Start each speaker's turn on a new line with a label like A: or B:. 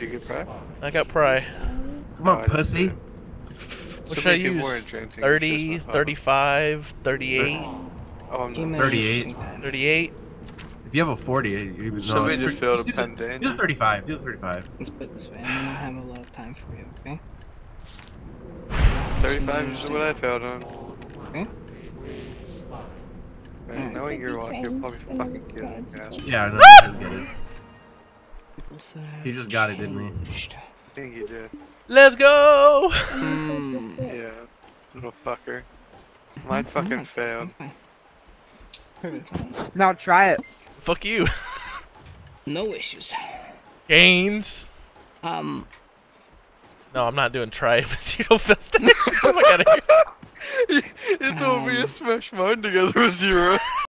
A: you get pry?
B: I got pry.
C: Come on, pussy.
B: What should I use? 30, 35, 38.
A: Oh, no.
C: 38.
B: 38.
C: If you have a 40, you
A: Somebody just failed a pen day.
C: Do the 35. Do the 35.
D: Let's put it this way. I'm gonna have a lot of time for you, okay?
A: 35 is what I failed on.
D: Okay.
A: Man, knowing you're lucky, you'll probably fucking get it, guys.
C: Yeah, I know. He'll get it. He just got it, didn't he?
A: I think he did.
B: Let's go!
A: Yeah, little fucker. Mine fucking failed.
E: Now try it.
B: Fuck you.
D: No issues.
B: GAINZ. No, I'm not doing try. Zero fest. Oh my god.
A: You told me to smash mine together with 0.